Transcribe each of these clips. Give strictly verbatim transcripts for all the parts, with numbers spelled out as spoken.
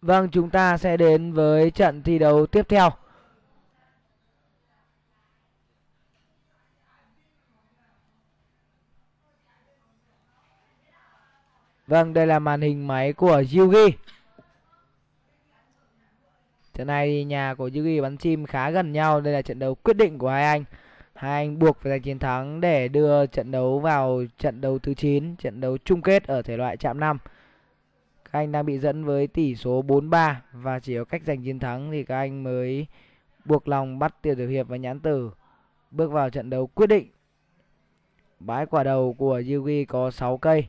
Vâng, chúng ta sẽ đến với trận thi đấu tiếp theo. Vâng, đây là màn hình máy của Yugi. Trận này thì nhà của Yugi bắn chim khá gần nhau. Đây là trận đấu quyết định của hai anh. Hai anh buộc phải giành chiến thắng để đưa trận đấu vào trận đấu thứ chín, trận đấu chung kết ở thể loại chạm năm. Các anh đang bị dẫn với tỷ số bốn ba và chỉ có cách giành chiến thắng thì các anh mới buộc lòng bắt Tiểu Tử Hiệp và Nhãn Tử bước vào trận đấu quyết định. Bãi quả đầu của Yugi có sáu cây.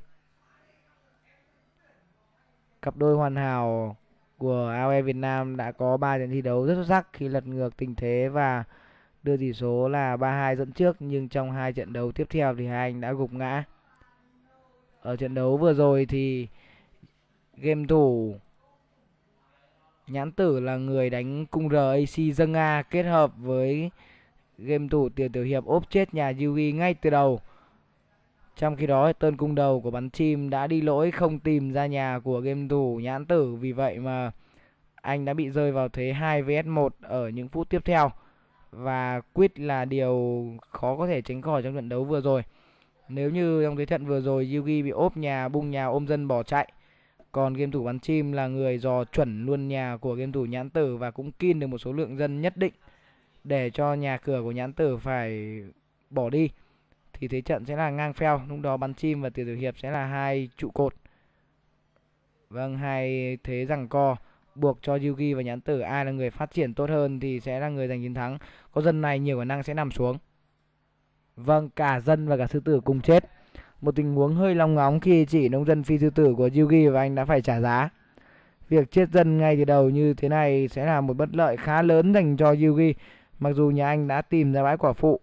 Cặp đôi hoàn hảo của a o e Việt Nam đã có ba trận thi đấu rất xuất sắc khi lật ngược tình thế và đưa tỷ số là ba hai dẫn trước, nhưng trong hai trận đấu tiếp theo thì hai anh đã gục ngã. Ở trận đấu vừa rồi thì game thủ Nhãn Tử là người đánh cung rờ a xê dâng A kết hợp với game thủ Tiểu Tử Hiệp ốp chết nhà Yugi ngay từ đầu. Trong khi đó tên cung đầu của bắn chim đã đi lỗi không tìm ra nhà của game thủ Nhãn Tử, vì vậy mà anh đã bị rơi vào thế hai vs một ở những phút tiếp theo. Và quit là điều khó có thể tránh khỏi trong trận đấu vừa rồi. Nếu như trong thế trận vừa rồi Yugi bị ốp nhà, bung nhà, ôm dân bỏ chạy, còn game thủ bắn chim là người dò chuẩn luôn nhà của game thủ Nhãn Tử và cũng kin được một số lượng dân nhất định để cho nhà cửa của Nhãn Tử phải bỏ đi, thì thế trận sẽ là ngang pheo. Lúc đó bắn chim và Tiểu Tử Hiệp sẽ là hai trụ cột. Vâng, hai thế giằng co buộc cho Yugi và Nhãn Tử ai là người phát triển tốt hơn thì sẽ là người giành chiến thắng. Có dân này nhiều khả năng sẽ nằm xuống. Vâng, cả dân và cả sư tử cùng chết. Một tình huống hơi long ngóng khi chỉ nông dân phi sư tử của Yugi và anh đã phải trả giá. Việc chết dân ngay từ đầu như thế này sẽ là một bất lợi khá lớn dành cho Yugi, mặc dù nhà anh đã tìm ra bãi quả phụ.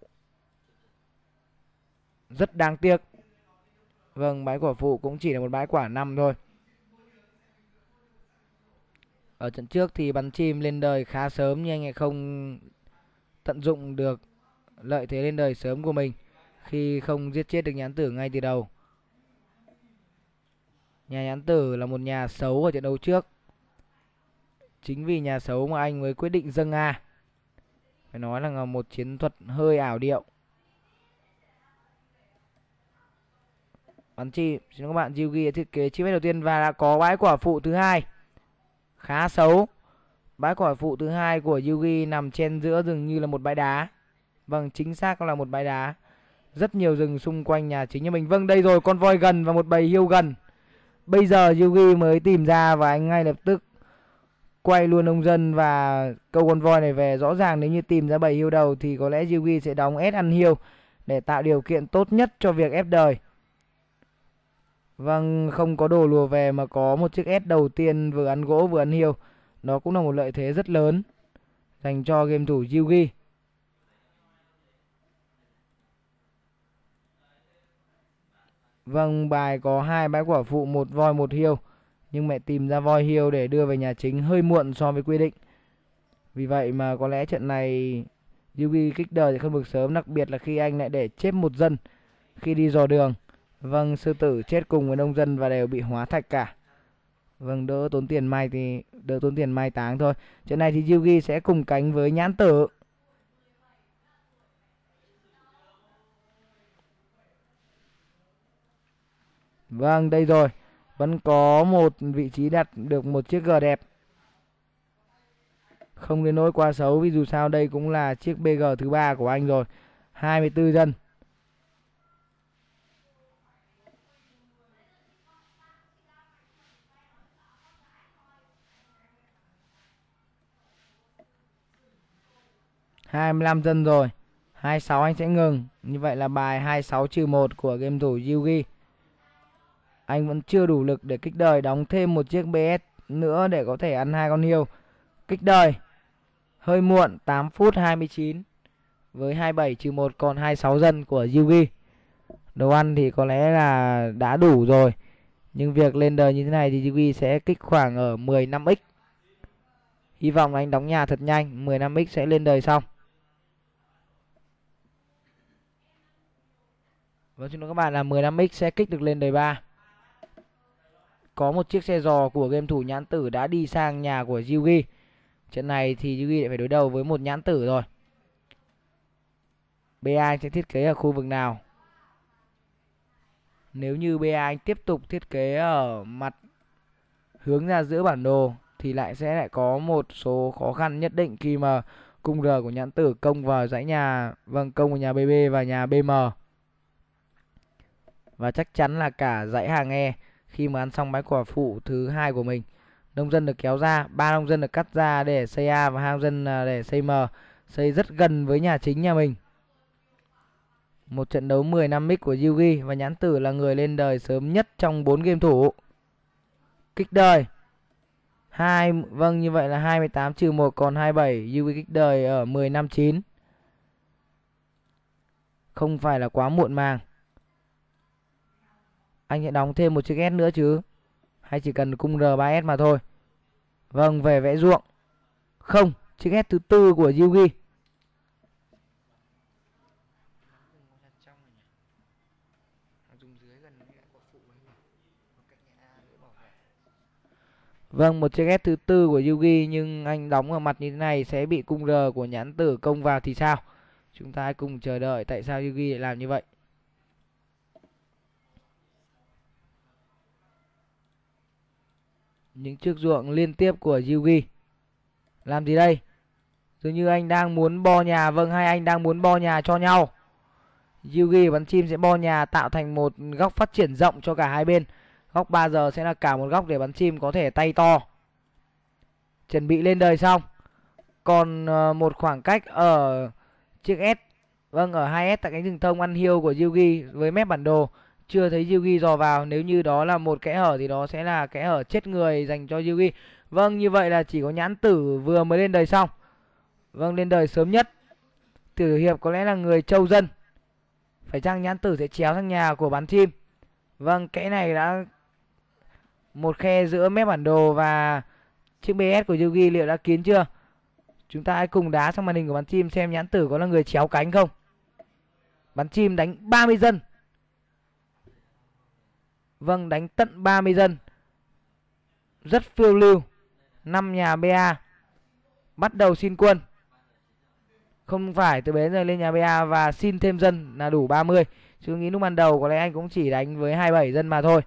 Rất đáng tiếc. Vâng, bãi quả phụ cũng chỉ là một bãi quả năm thôi. Ở trận trước thì bắn chim lên đời khá sớm nhưng anh ấy không tận dụng được lợi thế lên đời sớm của mình khi không giết chết được Nhãn Tử ngay từ đầu. Nhà Nhãn Tử là một nhà xấu ở trận đấu trước. Chính vì nhà xấu mà anh mới quyết định dâng A. Phải nói là một chiến thuật hơi ảo điệu. Bắn chim, xin các bạn, Yugi đã thiết kế chip đầu tiên và đã có bãi quả phụ thứ hai. Khá xấu. Bãi quả phụ thứ hai của Yugi nằm chen giữa rừng như là một bãi đá. Vâng, chính xác là một bãi đá. Rất nhiều rừng xung quanh nhà chính nhà mình. Vâng, đây rồi, con voi gần và một bầy hiêu gần. Bây giờ Yugi mới tìm ra và anh ngay lập tức quay luôn nông dân và câu con voi này về. Rõ ràng nếu như tìm ra bầy hiêu đầu thì có lẽ Yugi sẽ đóng S ăn hiêu để tạo điều kiện tốt nhất cho việc ép đời. Vâng, không có đồ lùa về mà có một chiếc S đầu tiên vừa ăn gỗ vừa ăn hiêu. Nó cũng là một lợi thế rất lớn dành cho game thủ Yugi. Vâng, bài có hai bãi quả phụ, một voi một hiêu. Nhưng mẹ tìm ra voi hiêu để đưa về nhà chính hơi muộn so với quy định. Vì vậy mà có lẽ trận này Yugi kích đời thì không được sớm, đặc biệt là khi anh lại để chết một dân khi đi dò đường. Vâng, sư tử chết cùng với nông dân và đều bị hóa thạch cả. Vâng, đỡ tốn tiền mai thì đỡ tốn tiền mai táng thôi. Trận này thì Yugi sẽ cùng cánh với Nhãn Tử. Vâng, đây rồi. Vẫn có một vị trí đặt được một chiếc G đẹp. Không đến nỗi quá xấu vì dù sao đây cũng là chiếc bê giê thứ ba của anh rồi. hai mươi tư dân. hai mươi lăm dân rồi. hai mươi sáu anh sẽ ngừng. Như vậy là bài hai mươi sáu trừ một của game thủ Yugi. Anh vẫn chưa đủ lực để kích đời, đóng thêm một chiếc bê ét nữa để có thể ăn hai con hiêu. Kích đời. Hơi muộn, tám phút hai mươi chín. Với hai mươi bảy trừ một còn hai mươi sáu dân của Yugi. Đồ ăn thì có lẽ là đã đủ rồi. Nhưng việc lên đời như thế này thì Yugi sẽ kích khoảng ở mười lăm x. Hy vọng anh đóng nhà thật nhanh, mười lăm x sẽ lên đời xong. Vâng, xin lỗi các bạn là mười lăm x sẽ kích được lên đời ba. có một chiếc xe giò của game thủ Nhãn Tử đã đi sang nhà của Yugi. Trận này thì Yugi lại phải đối đầu với một Nhãn Tử rồi. bê a anh sẽ thiết kế ở khu vực nào? Nếu như bê a anh tiếp tục thiết kế ở mặt hướng ra giữa bản đồ thì lại sẽ lại có một số khó khăn nhất định khi mà cung R của Nhãn Tử công vào dãy nhà, vâng, công vào nhà bê bê và nhà bê em. Và chắc chắn là cả dãy hàng E khi mà ăn xong bãi quả phụ thứ hai của mình. Nông dân được kéo ra, ba nông dân được cắt ra để xây A và hai nông dân để xây M, xây rất gần với nhà chính nhà mình. Một trận đấu mười năm mic của Yugi và Nhãn Tử là người lên đời sớm nhất trong bốn game thủ. Kích đời hai, vâng, như vậy là hai mươi tám trừ một còn hai mươi bảy. Yugi kích đời ở mười năm chín. Không phải là quá muộn màng. Anh sẽ đóng thêm một chiếc S nữa chứ, hay chỉ cần cung R ba S mà thôi. Vâng, về vẽ ruộng. Không, chiếc S thứ tư của Yugi. Vâng, một chiếc S thứ tư của Yugi, nhưng anh đóng ở mặt như thế này sẽ bị cung R của Nhãn Tử công vào thì sao? Chúng ta hãy cùng chờ đợi tại sao Yugi lại làm như vậy. Những chiếc ruộng liên tiếp của Yugi. Làm gì đây? Dường như anh đang muốn bo nhà, vâng, hai anh đang muốn bo nhà cho nhau. Yugi bắn chim sẽ bo nhà tạo thành một góc phát triển rộng cho cả hai bên. Góc ba giờ sẽ là cả một góc để bắn chim có thể tay to. Chuẩn bị lên đời xong. Còn uh, một khoảng cách ở chiếc S, vâng, ở hai S tại cánh rừng thông ăn hiêu của Yugi với mép bản đồ. Chưa thấy Yugi dò vào. Nếu như đó là một kẽ hở thì đó sẽ là kẽ hở chết người dành cho Yugi. Vâng, như vậy là chỉ có Nhãn Tử vừa mới lên đời xong. Vâng, lên đời sớm nhất. Tiểu Hiệp có lẽ là người trâu dân. Phải chăng Nhãn Tử sẽ chéo sang nhà của bắn chim? Vâng, kẽ này đã một khe giữa mép bản đồ và chiếc bê ét của Yugi liệu đã kín chưa? Chúng ta hãy cùng đá sang màn hình của bắn chim xem Nhãn Tử có là người chéo cánh không. Bắn chim đánh ba mươi dân. Vâng, đánh tận ba mươi dân. Rất phiêu lưu. năm nhà bê a. Bắt đầu xin quân. Không phải, từ bến rồi lên nhà bê a và xin thêm dân là đủ ba mươi. Chứ nghĩ lúc ban đầu có lẽ anh cũng chỉ đánh với hai mươi bảy dân mà thôi.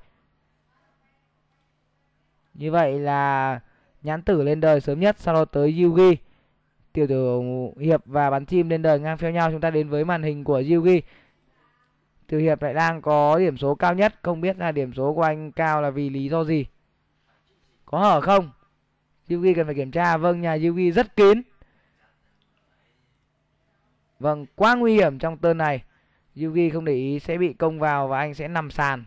Như vậy là Nhãn Tử lên đời sớm nhất, sau đó tới Yugi. Tiểu Tử Hiệp và bắn chim lên đời ngang theo nhau. Chúng ta đến với màn hình của Yugi. Tiểu Hiệp lại đang có điểm số cao nhất. Không biết là điểm số của anh cao là vì lý do gì. Có hở không? Yugi cần phải kiểm tra. Vâng, nhà Yugi rất kín. Vâng, quá nguy hiểm trong turn này. Yugi không để ý sẽ bị công vào và anh sẽ nằm sàn.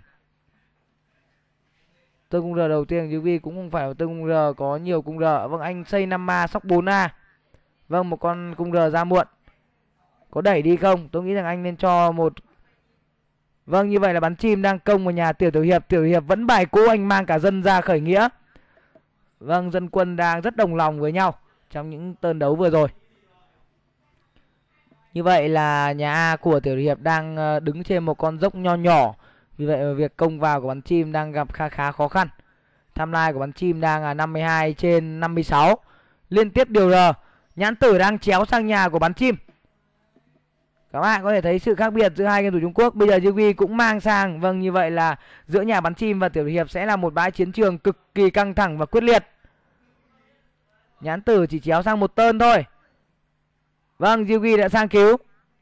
Tương cung R đầu tiên Yugi cũng không phải là tương cung R có nhiều cung R. Vâng, anh xây năm ma sóc bốn A. Vâng, một con cung R ra muộn. Có đẩy đi không? Tôi nghĩ rằng anh nên cho một. Vâng, như vậy là bắn chim đang công vào nhà Tiểu Tử Hiệp. Tiểu Tử Hiệp vẫn bài cũ, anh mang cả dân ra khởi nghĩa. Vâng, dân quân đang rất đồng lòng với nhau trong những turn đấu vừa rồi. Như vậy là nhà A của Tiểu Tử Hiệp đang đứng trên một con dốc nho nhỏ. Vì vậy việc công vào của bắn chim đang gặp khá khá khó khăn. Timeline của bắn chim đang là năm mươi hai trên năm mươi sáu. Liên tiếp điều R. Nhãn Tử đang chéo sang nhà của bắn chim. Các bạn có thể thấy sự khác biệt giữa hai game thủ Trung Quốc. Bây giờ Yugi cũng mang sang. Vâng, như vậy là giữa nhà bắn chim và Tiểu Tử Hiệp sẽ là một bãi chiến trường cực kỳ căng thẳng và quyết liệt. Nhãn Tử chỉ chéo sang một turn thôi. Vâng, Yugi đã sang cứu.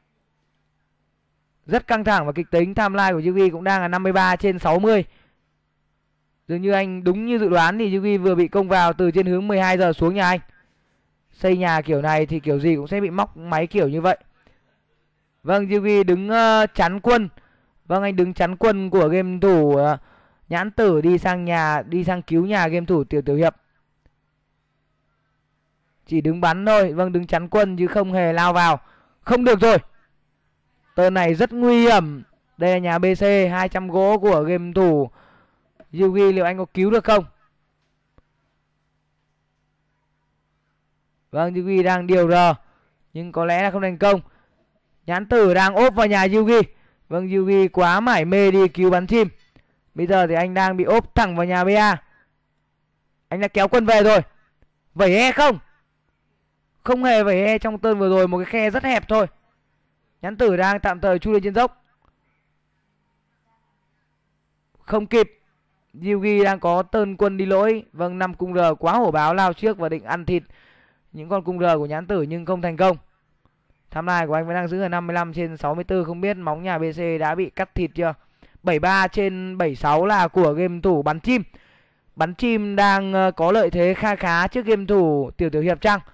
Rất căng thẳng và kịch tính. Timeline của Yugi cũng đang là năm mươi ba trên sáu mươi. Dường như anh đúng như dự đoán thì Yugi vừa bị công vào từ trên hướng mười hai giờ xuống nhà anh. Xây nhà kiểu này thì kiểu gì cũng sẽ bị móc máy kiểu như vậy. Vâng, Yugi đứng uh, chắn quân. Vâng, anh đứng chắn quân của game thủ uh, Nhãn Tử đi sang nhà, đi sang cứu nhà game thủ Tiểu Tử Hiệp. Chỉ đứng bắn thôi. Vâng, đứng chắn quân chứ không hề lao vào. Không được rồi. Turn này rất nguy hiểm. Đây là nhà bê xê, hai trăm gỗ của game thủ Yugi, liệu anh có cứu được không? Vâng, Yugi đang điều R nhưng có lẽ là không thành công. Nhãn Tử đang ốp vào nhà Yugi. Vâng, Yugi quá mải mê đi cứu bắn chim. Bây giờ thì anh đang bị ốp thẳng vào nhà bê a. Anh đã kéo quân về rồi. Vẩy e không? Không hề vẩy e trong turn vừa rồi, một cái khe rất hẹp thôi. Nhãn Tử đang tạm thời chui lên trên dốc. Không kịp. Yugi đang có turn quân đi lỗi. Vâng, năm cung R quá hổ báo lao trước và định ăn thịt những con cung R của Nhãn Tử nhưng không thành công. Tham lai của anh vẫn đang giữ ở năm mươi lăm trên sáu mươi tư. Không biết móng nhà bê xê đã bị cắt thịt chưa. bảy mươi ba trên bảy mươi sáu là của game thủ bắn chim. Bắn chim đang có lợi thế kha khá trước game thủ Tiểu Tiểu Hiệp chăng?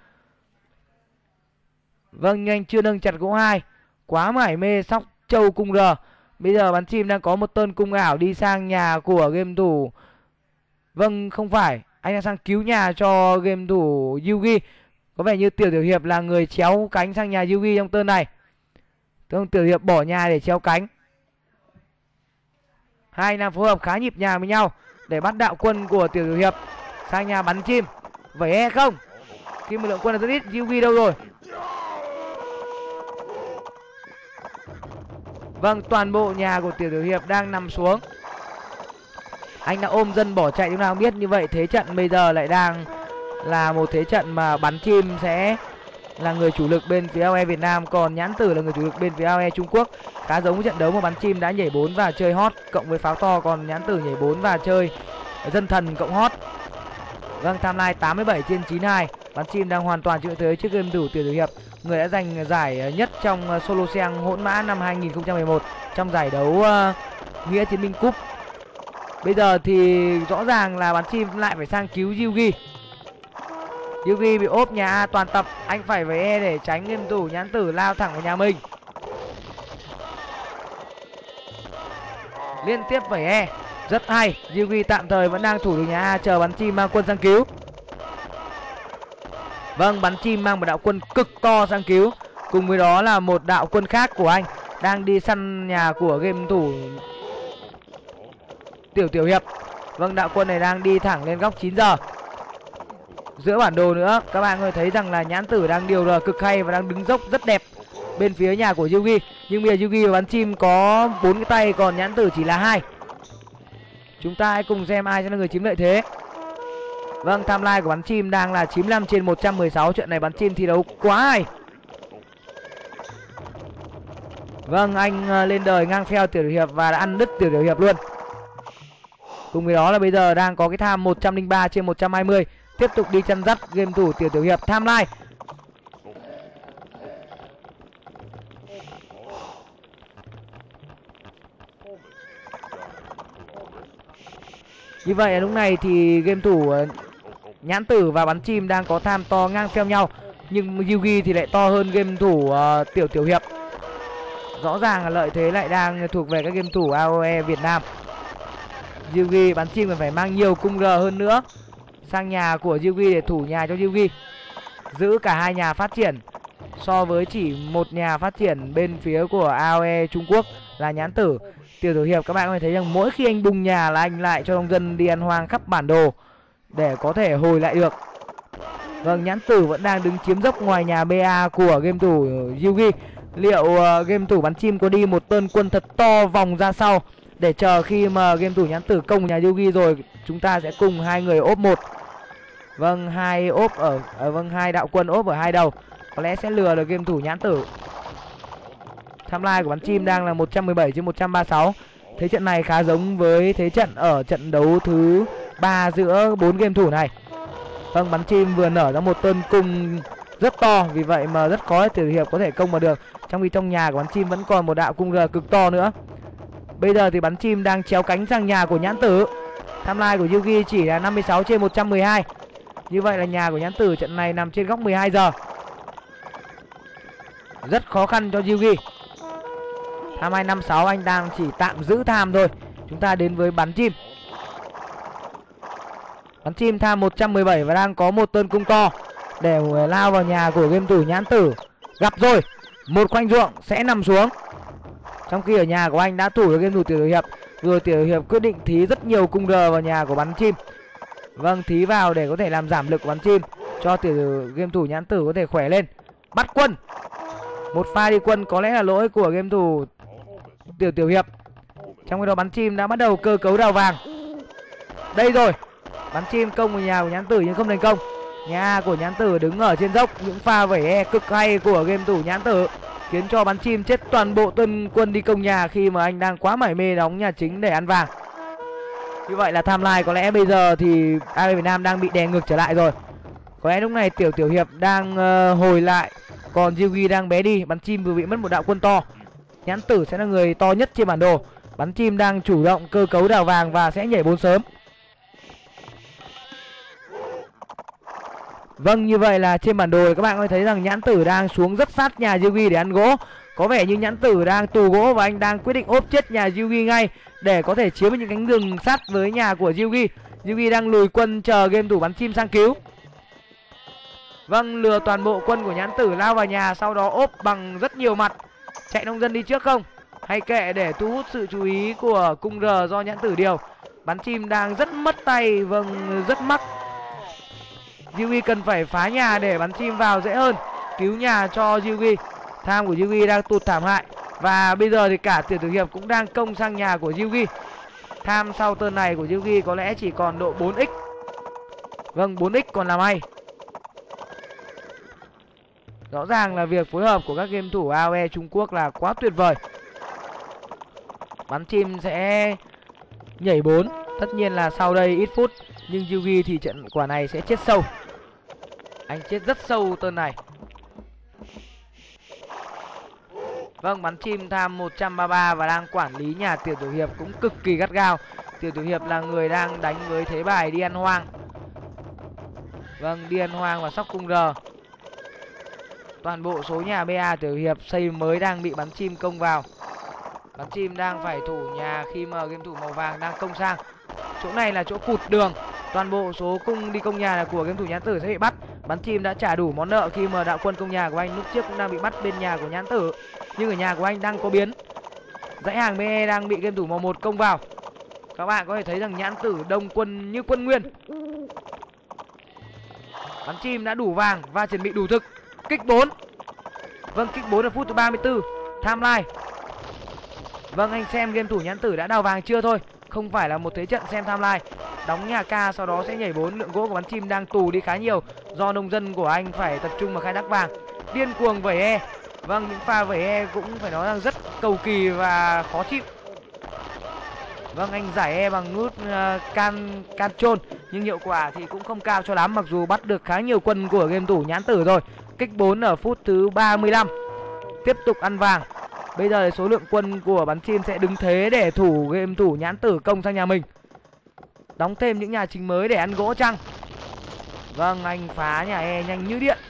Vâng, nhưng anh chưa nâng chặt gỗ hai. Quá mải mê sóc châu cung R. Bây giờ bắn chim đang có một tên cung ảo đi sang nhà của game thủ. Vâng, không phải. Anh đang sang cứu nhà cho game thủ Yugi. Có vẻ như Tiểu Tiểu Hiệp là người chéo cánh sang nhà Yugi trong turn này. Tiểu Tiểu Hiệp bỏ nhà để chéo cánh. Hai anh đang phối hợp khá nhịp nhàng với nhau để bắt đạo quân của Tiểu Tiểu Hiệp sang nhà bắn chim. Vẩy e không? Khi một lượng quân là rất ít. Yugi đâu rồi? Vâng, toàn bộ nhà của Tiểu Tiểu Hiệp đang nằm xuống. Anh đã ôm dân bỏ chạy, chúng ta không biết. Như vậy thế trận bây giờ lại đang là một thế trận mà bắn chim sẽ là người chủ lực bên phía a o e Việt Nam, còn Nhãn Tử là người chủ lực bên phía a o e Trung Quốc. Khá giống với trận đấu mà bắn chim đã nhảy bốn và chơi hot cộng với pháo to, còn Nhãn Tử nhảy bốn và chơi dân thần cộng hot. Vâng, timeline tám mươi bảy trên chín mươi hai. Bắn chim đang hoàn toàn chịu thế trước game thủ Tiểu Tiểu Hiệp, người đã giành giải nhất trong solo sen hỗn mã năm hai nghìn không trăm mười một trong giải đấu uh, Nghĩa Chiến binh Cup. Bây giờ thì rõ ràng là bắn chim lại phải sang cứu Yugi. Yugi bị ốp nhà A toàn tập, anh phải với E để tránh game thủ Nhãn Tử lao thẳng vào nhà mình. Liên tiếp vẩy E, rất hay. Yugi tạm thời vẫn đang thủ được nhà A, chờ bắn chim mang quân sang cứu. Vâng, bắn chim mang một đạo quân cực to sang cứu. Cùng với đó là một đạo quân khác của anh đang đi săn nhà của game thủ Tiểu Tiểu Hiệp. Vâng, đạo quân này đang đi thẳng lên góc chín giờ. Giữa bản đồ nữa, các bạn có thể thấy rằng là Nhãn Tử đang điều R cực hay và đang đứng dốc rất đẹp bên phía nhà của Yugi. Nhưng bây giờ Yugi và bắn chim có bốn cái tay, còn Nhãn Tử chỉ là hai. Chúng ta hãy cùng xem ai sẽ là người chiếm lợi thế. Vâng, timeline của bắn chim đang là chín mươi lăm trên một trăm mười sáu. Trận này bắn chim thi đấu quá hay. Vâng, anh lên đời ngang phèo Tiểu Tiểu Hiệp và đã ăn đứt Tiểu Tiểu Hiệp luôn. Cùng với đó là bây giờ đang có cái tham một trăm lẻ ba trên một trăm hai mươi. Tiếp tục đi chân dắt game thủ Tiểu Tiểu Hiệp. Timeline như vậy lúc này thì game thủ Nhãn Tử và bắn chim đang có tham to ngang phèo nhau, nhưng Yugi thì lại to hơn game thủ uh, Tiểu Tiểu Hiệp. Rõ ràng là lợi thế lại đang thuộc về các game thủ a o e Việt Nam. Yugi bắn chim còn phải mang nhiều cung R hơn nữa sang nhà của Yugi để thủ nhà cho Yugi, giữ cả hai nhà phát triển so với chỉ một nhà phát triển bên phía của a o e Trung Quốc là Nhãn Tử. Tiểu Tiểu Hiệp các bạn có thể thấy rằng mỗi khi anh bùng nhà là anh lại cho nông dân đi ăn hoang khắp bản đồ để có thể hồi lại được. Vâng, Nhãn Tử vẫn đang đứng chiếm dốc ngoài nhà bê a của game thủ Yugi. Liệu uh, game thủ bắn chim có đi một tên quân thật to vòng ra sau để chờ khi mà game thủ Nhãn Tử công nhà Yugi rồi chúng ta sẽ cùng hai người ốp một. Vâng, hai ốp ở à, vâng hai đạo quân ốp ở hai đầu có lẽ sẽ lừa được game thủ Nhãn Tử. Timeline của bắn chim đang là một trăm mười bảy trên một trăm ba mươi sáu. Thế trận này khá giống với thế trận ở trận đấu thứ ba giữa bốn game thủ này. Vâng, bắn chim vừa nở ra một tên cung rất to, vì vậy mà rất khó để Tiểu Hiệp có thể công vào được. Trong khi trong nhà của bắn chim vẫn còn một đạo cung R cực to nữa. Bây giờ thì bắn chim đang chéo cánh sang nhà của Nhãn Tử. Timeline của Yugi chỉ là năm mươi sáu trên một trăm mười hai. Như vậy là nhà của Nhãn Tử trận này nằm trên góc mười hai giờ. Rất khó khăn cho Yugi. Tham hai năm sáu anh đang chỉ tạm giữ tham thôi. Chúng ta đến với bắn chim. Bắn chim tham một trăm mười bảy và đang có một tên cung to để lao vào nhà của game thủ Nhãn Tử. Gặp rồi. Một khoanh ruộng sẽ nằm xuống. Trong khi ở nhà của anh đã thủ được game thủ Tiểu Tiểu Hiệp. Rồi Tiểu Tiểu Hiệp quyết định thí rất nhiều cung R vào nhà của bắn chim. Vâng, thí vào để có thể làm giảm lực của bắn chim, cho tiểu game thủ Nhãn Tử có thể khỏe lên. Bắt quân. Một pha đi quân có lẽ là lỗi của game thủ Tiểu Tiểu Hiệp. Trong khi đó bắn chim đã bắt đầu cơ cấu đào vàng. Đây rồi, bắn chim công vào nhà của Nhãn Tử nhưng không thành công. Nhà của Nhãn Tử đứng ở trên dốc, những pha vẩy e cực hay của game thủ Nhãn Tử khiến cho bắn chim chết toàn bộ tân quân đi công nhà khi mà anh đang quá mải mê đóng nhà chính để ăn vàng. Như vậy là timeline có lẽ bây giờ thì a vê Việt Nam đang bị đè ngược trở lại rồi. Có lẽ lúc này Tiểu Tiểu Hiệp đang uh, hồi lại, còn Yugi đang bé đi. Bắn chim vừa bị mất một đạo quân to. Nhãn Tử sẽ là người to nhất trên bản đồ. Bắn chim đang chủ động cơ cấu đào vàng và sẽ nhảy bốn sớm. Vâng, như vậy là trên bản đồ các bạn có thể thấy rằng Nhãn Tử đang xuống rất sát nhà Yugi để ăn gỗ. Có vẻ như Nhãn Tử đang tù gỗ và anh đang quyết định ốp chết nhà Yugi ngay để có thể chiếm những cánh rừng sát với nhà của Yugi. Yugi đang lùi quân chờ game thủ bắn chim sang cứu. Vâng, lừa toàn bộ quân của Nhãn Tử lao vào nhà, sau đó ốp bằng rất nhiều mặt. Chạy nông dân đi trước không? Hay kệ để thu hút sự chú ý của cung R do Nhãn Tử điều. Bắn chim đang rất mất tay, vâng, rất mắc. Yugi cần phải phá nhà để bắn chim vào dễ hơn, cứu nhà cho Yugi. Tham của Yugi đang tụt thảm hại. Và bây giờ thì cả Tiểu Tử Hiệp cũng đang công sang nhà của Yugi. Tham sau turn này của Yugi có lẽ chỉ còn độ bốn x. Vâng, bốn x còn làm hay. Rõ ràng là việc phối hợp của các game thủ a o e Trung Quốc là quá tuyệt vời. Bắn chim sẽ nhảy bốn. Tất nhiên là sau đây ít phút, nhưng Yugi thì trận quả này sẽ chết sâu. Anh chết rất sâu turn này. Vâng, bắn chim tham một trăm ba mươi ba và đang quản lý nhà Tiểu Tử Hiệp cũng cực kỳ gắt gao. Tiểu Tử Hiệp là người đang đánh với thế bài đi ăn hoang. Vâng, đi ăn hoang và sóc cung R. Toàn bộ số nhà bê a Tiểu Tử Hiệp xây mới đang bị bắn chim công vào. Bắn chim đang phải thủ nhà khi mà game thủ màu vàng đang công sang. Chỗ này là chỗ cụt đường. Toàn bộ số cung đi công nhà là của game thủ Nhãn Tử sẽ bị bắt. Bắn chim đã trả đủ món nợ khi mà đạo quân công nhà của anh lúc trước cũng đang bị bắt bên nhà của Nhãn Tử. Nhưng ở nhà của anh đang có biến. Dãy hàng bê e đang bị game thủ màu một công vào. Các bạn có thể thấy rằng Nhãn Tử đông quân như quân nguyên. Bắn chim đã đủ vàng và chuẩn bị đủ thực. Kích bốn. Vâng, kích bốn ở phút thứ ba mươi tư. Timeline. Vâng, anh xem game thủ Nhãn Tử đã đào vàng chưa thôi. Không phải là một thế trận xem timeline. Đóng nhà ca sau đó sẽ nhảy bốn. Lượng gỗ của bắn chim đang tù đi khá nhiều do nông dân của anh phải tập trung vào khai thác vàng. Điên cuồng vẩy e. Vâng, những pha vẩy e cũng phải nói rằng rất cầu kỳ và khó chịu. Vâng, anh giải e bằng nút uh, can can trôn, nhưng hiệu quả thì cũng không cao cho lắm, mặc dù bắt được khá nhiều quân của game thủ Nhãn Tử rồi. Kích bốn ở phút thứ ba mươi lăm. Tiếp tục ăn vàng. Bây giờ số lượng quân của bắn chim sẽ đứng thế để thủ game thủ Nhãn Tử công sang nhà mình. Đóng thêm những nhà chính mới để ăn gỗ chăng? Vâng, anh phá nhà e nhanh như điện.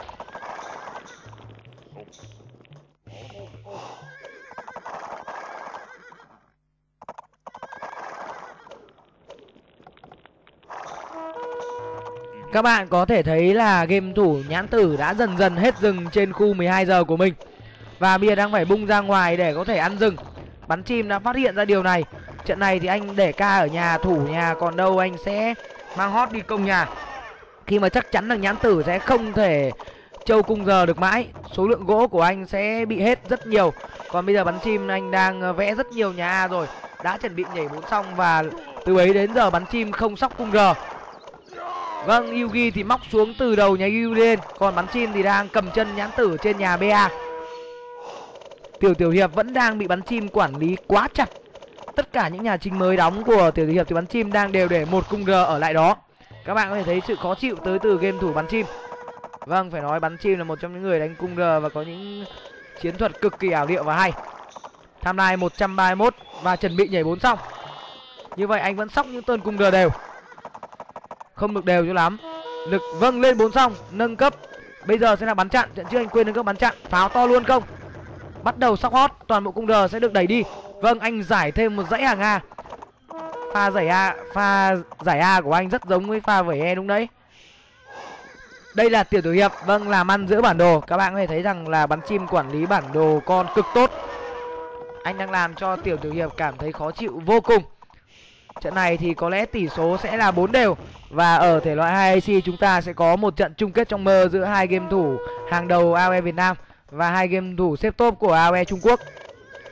Các bạn có thể thấy là game thủ Nhãn Tử đã dần dần hết rừng trên khu mười hai giờ của mình. Và bây giờ đang phải bung ra ngoài để có thể ăn rừng. Bắn chim đã phát hiện ra điều này. Trận này thì anh để ca ở nhà thủ nhà, còn đâu anh sẽ mang hot đi công nhà. Khi mà chắc chắn là Nhãn Tử sẽ không thể châu cung giờ được mãi. Số lượng gỗ của anh sẽ bị hết rất nhiều. Còn bây giờ bắn chim anh đang vẽ rất nhiều nhà A rồi. Đã chuẩn bị nhảy bốn xong và từ ấy đến giờ bắn chim không sóc cung R. Vâng, Yugi thì móc xuống từ đầu nhà Yugi lên. Còn bắn chim thì đang cầm chân Nhãn Tử trên nhà bê a. Tiểu Tiểu Hiệp vẫn đang bị bắn chim quản lý quá chặt. Tất cả những nhà chính mới đóng của Tiểu Tiểu Hiệp thì bắn chim đang đều để một cung R ở lại đó. Các bạn có thể thấy sự khó chịu tới từ game thủ bắn chim. Vâng, phải nói bắn chim là một trong những người đánh cung R và có những chiến thuật cực kỳ ảo diệu và hay. Timeline một trăm ba mươi mốt và chuẩn bị nhảy bốn xong. Như vậy anh vẫn sóc những tên cung R đều. Không được đều cho lắm. Lực vâng lên bốn xong, nâng cấp. Bây giờ sẽ là bắn chặn, trận trước anh quên nâng cấp bắn chặn. Pháo to luôn không? Bắt đầu sóc hot, toàn bộ cung R sẽ được đẩy đi. Vâng, anh giải thêm một dãy hàng A. Pha giải A, pha giải A của anh rất giống với pha vẩy E đúng đấy. Đây là Tiểu Tử Hiệp, vâng, làm ăn giữa bản đồ. Các bạn có thể thấy rằng là bắn chim quản lý bản đồ con cực tốt. Anh đang làm cho Tiểu Tử Hiệp cảm thấy khó chịu vô cùng. Trận này thì có lẽ tỷ số sẽ là bốn đều. Và ở thể loại hai a xê chúng ta sẽ có một trận chung kết trong mơ giữa hai game thủ hàng đầu a o e Việt Nam và hai game thủ xếp top của a o e Trung Quốc.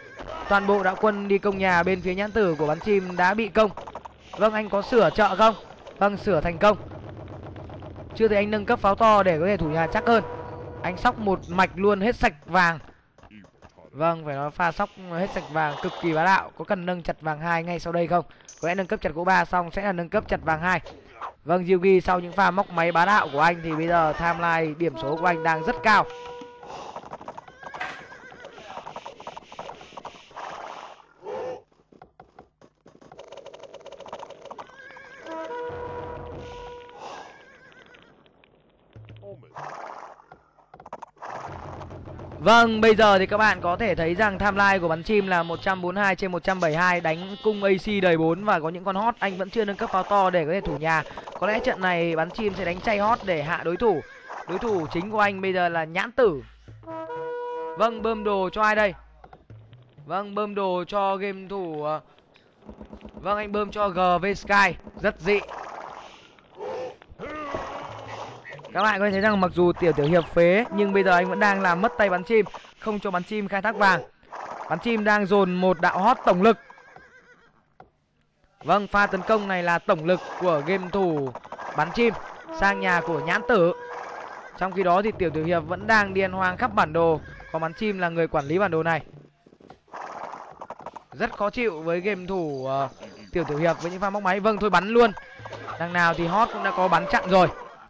toàn bộ đạo quân đi công nhà bên phía nhãn tử của bắn chim đã bị công. Vâng, anh có sửa chợ không? Vâng, sửa thành công. Chưa thấy anh nâng cấp pháo to để có thể thủ nhà chắc hơn. Anh sóc một mạch luôn hết sạch vàng. Vâng, phải nói pha sóc hết sạch vàng cực kỳ bá đạo. Có cần nâng chặt vàng hai ngay sau đây không? Có lẽ nâng cấp chặt gỗ ba xong sẽ là nâng cấp chặt vàng hai. Vâng, Yugi sau những pha móc máy bá đạo của anh thì bây giờ timeline điểm số của anh đang rất cao. Vâng, bây giờ thì các bạn có thể thấy rằng timeline của bắn chim là một trăm bốn mươi hai trên một trăm bảy mươi hai, đánh cung a xê đầy bốn và có những con hot. Anh vẫn chưa nâng cấp pháo to để có thể thủ nhà. Có lẽ trận này bắn chim sẽ đánh chay hot để hạ đối thủ. Đối thủ chính của anh bây giờ là nhãn tử. Vâng, bơm đồ cho ai đây? Vâng, bơm đồ cho game thủ. Vâng, anh bơm cho giê vê Sky. Rất dị. Các bạn có thể thấy rằng mặc dù tiểu tiểu hiệp phế nhưng bây giờ anh vẫn đang làm mất tay bắn chim, không cho bắn chim khai thác vàng. Bắn chim đang dồn một đạo hot tổng lực. Vâng, pha tấn công này là tổng lực của game thủ bắn chim sang nhà của nhãn tử. Trong khi đó thì tiểu tiểu hiệp vẫn đang điên hoang khắp bản đồ, còn bắn chim là người quản lý bản đồ này. Rất khó chịu với game thủ uh, tiểu tiểu hiệp với những pha móc máy. Vâng, thôi bắn luôn. Đằng nào thì hot cũng đã có bắn chặn rồi.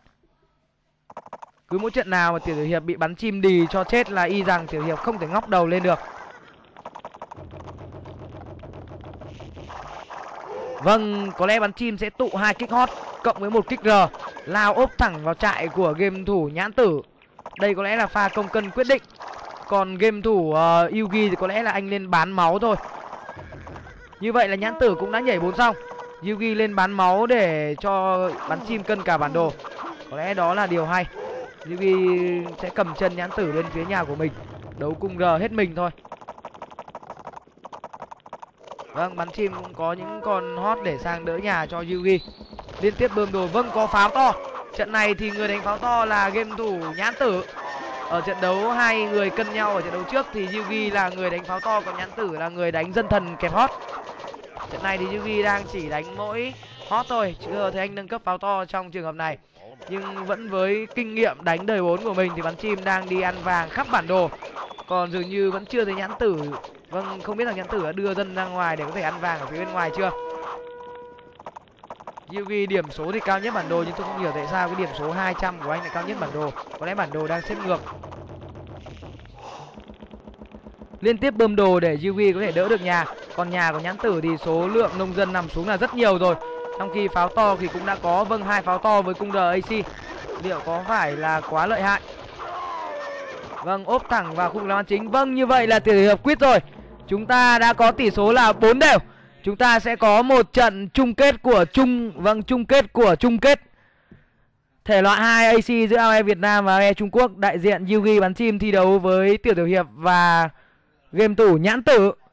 Cứ mỗi trận nào mà tiểu tiểu hiệp bị bắn chim đì cho chết là y rằng tiểu hiệp không thể ngóc đầu lên được. Vâng, có lẽ bắn chim sẽ tụ hai kích hot cộng với một kích R, lao ốp thẳng vào trại của game thủ nhãn tử. Đây có lẽ là pha công cân quyết định. Còn game thủ uh, Yugi thì có lẽ là anh lên bán máu thôi. Như vậy là nhãn tử cũng đã nhảy bốn xong. Yugi lên bán máu để cho bắn chim cân cả bản đồ. Có lẽ đó là điều hay. Yugi sẽ cầm chân nhãn tử lên phía nhà của mình, đấu cung R hết mình thôi. Vâng, bắn chim cũng có những con hot để sang đỡ nhà cho Yugi. Liên tiếp bơm đồ. Vâng, có pháo to. Trận này thì người đánh pháo to là game thủ nhãn tử. Ở trận đấu hai người cân nhau ở trận đấu trước thì Yugi là người đánh pháo to, còn nhãn tử là người đánh dân thần kẹp hot. Trận này thì Yugi đang chỉ đánh mỗi hot thôi, chưa thấy anh nâng cấp pháo to trong trường hợp này. Nhưng vẫn với kinh nghiệm đánh đời bốn của mình thì bắn chim đang đi ăn vàng khắp bản đồ. Còn dường như vẫn chưa thấy nhãn tử. Vâng, không biết là nhãn tử đã đưa dân ra ngoài để có thể ăn vàng ở phía bên ngoài chưa. Yugi điểm số thì cao nhất bản đồ, nhưng tôi không hiểu tại sao cái điểm số hai trăm của anh lại cao nhất bản đồ. Có lẽ bản đồ đang xếp ngược. Liên tiếp bơm đồ để Yugi có thể đỡ được nhà. Còn nhà của nhãn tử thì số lượng nông dân nằm xuống là rất nhiều rồi. Trong khi pháo to thì cũng đã có. Vâng, hai pháo to với cung R a xê. Liệu có phải là quá lợi hại? Vâng, ốp thẳng vào khung làm chính. Vâng, như vậy là tiểu hiệp quýt rồi. Chúng ta đã có tỷ số là bốn đều. Chúng ta sẽ có một trận chung kết của chung Vâng, chung kết của chung kết thể loại hai a xê giữa a o e Việt Nam và a o e Trung Quốc. Đại diện Yugi bắn chim thi đấu với tiểu tiểu hiệp và game thủ nhãn tử.